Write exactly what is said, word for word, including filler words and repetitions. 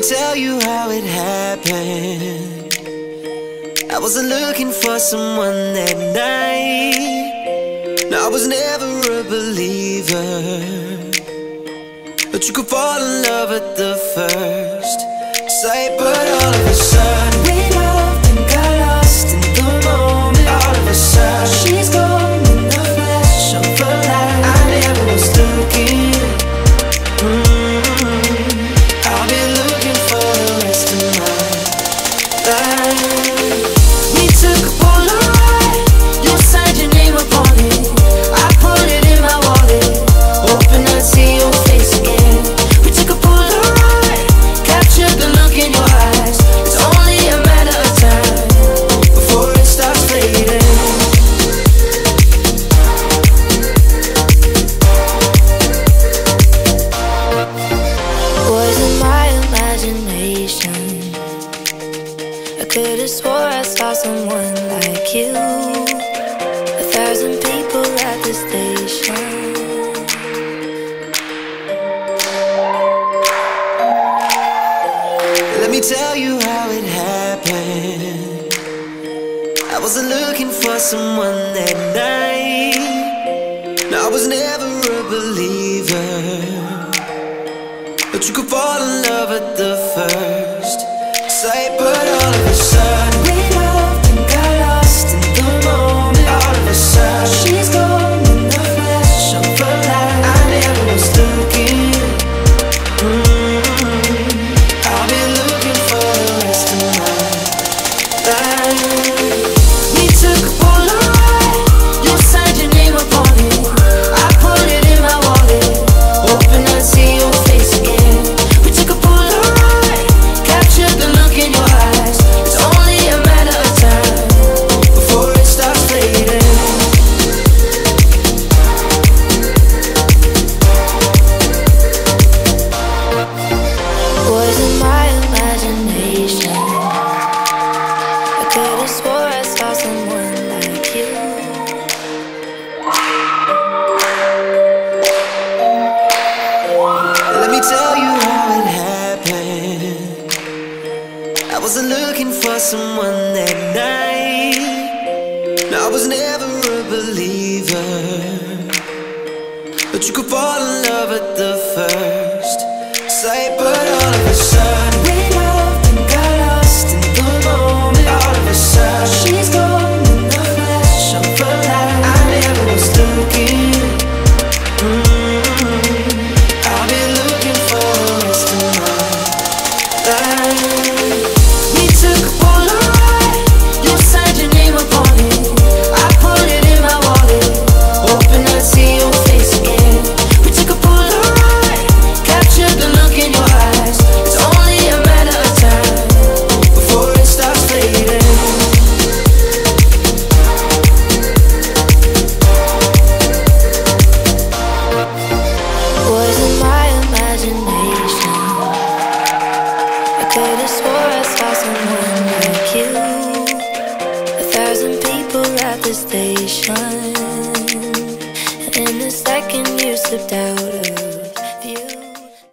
tell you how it happened. I wasn't looking for someone that night. No, I was never a believer, but you could fall in love at the first sight. But all of a sudden we loved and got lost in the moment. All of a sudden she's gone in the flash of a light. I never was looking. mm-hmm. I'll be looking for the rest of my life. We took a Polaroid, you signed your name upon it. I put it in my wallet, hoping I'd see your face again. We took a Polaroid, captured the look in your eyes. It's only a matter of time before it starts fading. Was it my imagination? I could've swore I saw someone like you. A thousand people at the station. Let me tell you how it happened. I wasn't looking for someone that night. No, I was never a believer, but you could fall in love at the first sight. But all of a sudden we loved and got lost in the moment. All of a sudden she's gone in the flash of a light. I never was looking. mm-hmm. I'll be looking for the rest of my life. We took a Polaroid, you signed your name upon it. I put it in my wallet, hoping I'd see your face again. We took a Polaroid, captured the look in your eyes. It's only a matter of time before it starts fading. Was it my imagination? I could've swore I saw someone like you. Let me tell you how it happened. I wasn't looking for someone that night. No, I was never a believer, but you could fall in love at the first sight. But all of a sudden we loved and got lost in the moment. All of a sudden she's gone in the flash of a light. I never was looking. mm-hmm. I'll be looking for the rest of my life. We took a Polaroid, you signed your name upon it. I put it in my wallet, hoping I'd see your face again. We took a Polaroid, captured the look in your eyes. It's only a matter of time before it starts fading. Was it my imagination? I could've swore I saw someone like you. A thousand people at the station.